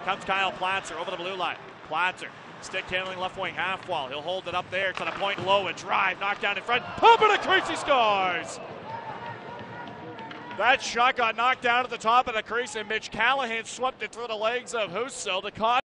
Comes Kyle Platzer over the blue line. Platzer, stick handling left wing half wall. He'll hold it up there to the point low. A drive, knocked down in front. Pump it, a crease, he scores! That shot got knocked down at the top of the crease, and Mitch Callahan swept it through the legs of Husso. The